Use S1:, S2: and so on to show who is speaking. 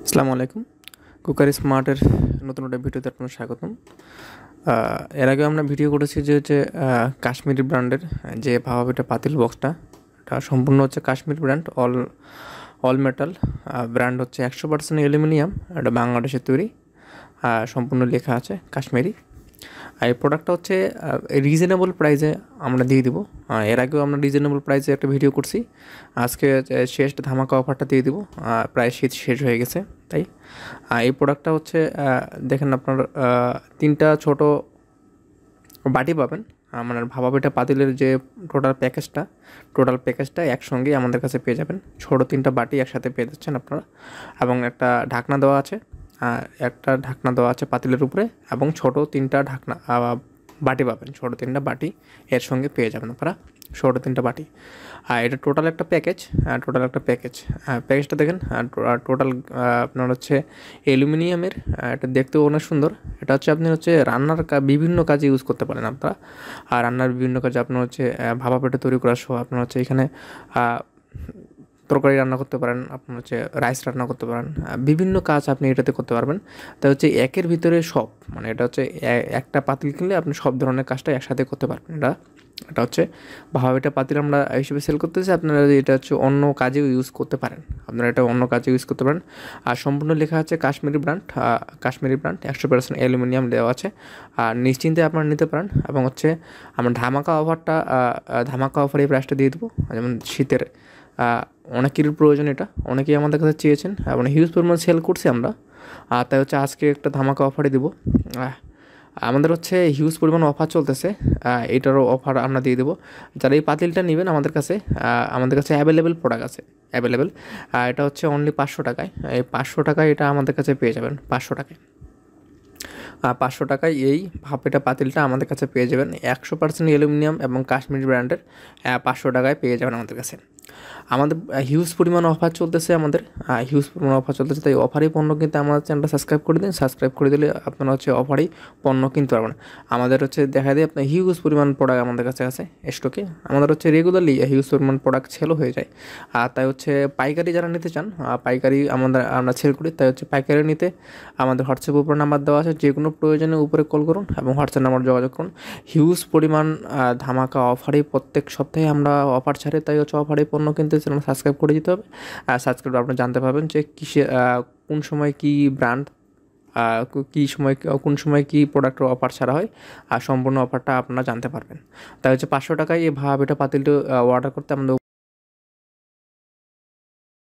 S1: আসসালামু আলাইকুম। কুকারিজ মার্টের নতুন একটা ভিডিওতে আপনার স্বাগতম। এর আগে আমরা ভিডিও করেছি যে হচ্ছে কাশ্মীরি ব্র্যান্ডের যে ভাপা পিঠা পাতিল বক্সটা, এটা সম্পূর্ণ হচ্ছে Kashmir brand, all metal brand, হচ্ছে 100% অ্যালুমিনিয়াম। এটা বাংলাদেশের তৈরি, সম্পূর্ণ লেখা আছে কাশ্মীরি। আর এই প্রোডাক্টটা হচ্ছে রিজনেবল প্রাইসে আমরা দিয়ে দিব। এর আগেও আমরা রিজনেবল প্রাইসে একটা ভিডিও করছি। আজকে শেষ ধামাকা অফারটা দিয়ে দিব, প্রায় শীত শেষ হয়ে গেছে তাই। এই প্রোডাক্টটা হচ্ছে দেখেন আপনার তিনটা ছোট বাটি পাবেন। মানে ভাপা পিঠা পাতিলের যে টোটাল প্যাকেজটা একসঙ্গেই আমাদের কাছে পেয়ে যাবেন। ছোটো তিনটা বাটি একসাথে পেয়ে যাচ্ছেন আপনারা, এবং একটা ঢাকনা দেওয়া আছে পাতিলের উপরে, এবং ছোটো তিনটা বাটি পাবেন। ছোটো তিনটা বাটি এর সঙ্গে পেয়ে যাবেন আপনারা, ছোটো তিনটা বাটি। আর এটা টোটাল একটা প্যাকেজটা দেখেন। টোটাল আপনার হচ্ছে অ্যালুমিনিয়ামের, এটা দেখতেও অনেক সুন্দর। এটা হচ্ছে আপনি হচ্ছে রান্নার বিভিন্ন কাজে ইউজ করতে পারেন আপনারা। আর রান্নার বিভিন্ন কাজে আপনার হচ্ছে ভাপা পিঠা তৈরি করা সহ আপনার হচ্ছে এখানে তরকারি রান্না করতে পারেন, আপনার হচ্ছে রাইস রান্না করতে পারেন, বিভিন্ন কাজ আপনি এটাতে করতে পারবেন। তাই হচ্ছে একের ভিতরে সব, মানে এটা হচ্ছে একটা পাতিল কিনলে আপনি সব ধরনের কাজটা একসাথে করতে পারবেন। এটা হচ্ছে ভাপা পিঠা পাতিল আমরা হিসেবে সেল করতেছি। আপনারা এটা হচ্ছে অন্য কাজেও ইউজ করতে পারেন, আর সম্পূর্ণ লেখা আছে কাশ্মীরি ব্র্যান্ড। 100% অ্যালুমিনিয়াম দেওয়া আছে, আর নিশ্চিন্তে আপনারা নিতে পারেন। এবং হচ্ছে আমরা ধামাকা অফার এই প্রাইসটা দিয়ে দেবো। যেমন শীতের অনেকেরই প্রয়োজন, এটা অনেকেই আমাদের কাছে চেয়েছেন এবং হিউজ পরিমাণ সেল করছি আমরা। তাই হচ্ছে আজকে একটা ধামাকা অফারে দেবো। আমাদের হচ্ছে হিউজ পরিমাণ অফার চলতেছে, এটারও অফার আমরা দিয়ে দেবো। যারা এই পাতিলটা নেবেন আমাদের কাছে অ্যাভেলেবেল প্রোডাক্ট আছে, এটা হচ্ছে অনলি 500 টাকায়। এই 500 টাকায় এটা আমাদের কাছে পেয়ে যাবেন। 500 টাকায় এই ভাপা পিঠা পাতিলটা আমাদের কাছে পেয়ে যাবেন। 100% অ্যালুমিনিয়াম এবং কাশ্মীরি ব্র্যান্ডের, 500 টাকায় পেয়ে যাবেন আমাদের কাছে। আমাদের হিউজ পরিমাণ অফার চলতেছে, তাই অফারই পণ্য কিনতে আমাদের চ্যানেলটা সাবস্ক্রাইব করে দিন। সাবস্ক্রাইব করে দিলে আপনারা হচ্ছে অফারই পণ্য কিনতে পারবেন। আমাদের হচ্ছে দেখা যায় আপনার হিউজ পরিমাণ প্রোডাক্ট আমাদের কাছে আছে স্টকে। আমাদের হচ্ছে রেগুলারলি হিউজ পরিমাণ প্রোডাক্ট সেলও হয়ে যায়। আর তাই হচ্ছে পাইকারি যারা নিতে চান, পাইকারি আমরা সেল করি। তাই হচ্ছে পাইকারি নিতে আমাদের হোয়াটসঅ্যাপ উপরে নাম্বার দেওয়া আছে, যে কোনো প্রয়োজনে উপরে কল করুন এবং হোয়াটসঅ্যাপ নাম্বার যোগাযোগ করুন। হিউজ পরিমাণ ধামাকা অফারে প্রত্যেক সপ্তাহে আমরা অফার ছাড়ে, তাই হচ্ছে অফারে পণ্য কিনতে চ্যানেল সাবস্ক্রাইব করে দিতে হবে। সাবস্ক্রাইব আপনি জানতে পারবেন যে কোন সময় কী ব্র্যান্ড, কোন সময় কী প্রোডাক্টের অফার ছাড়া হয়, আর সম্পূর্ণ অফারটা আপনারা জানতে পারবেন। তাই হচ্ছে 500 টাকায় এই ভাপা পিঠা পাতিলটা অর্ডার করতে আমাদের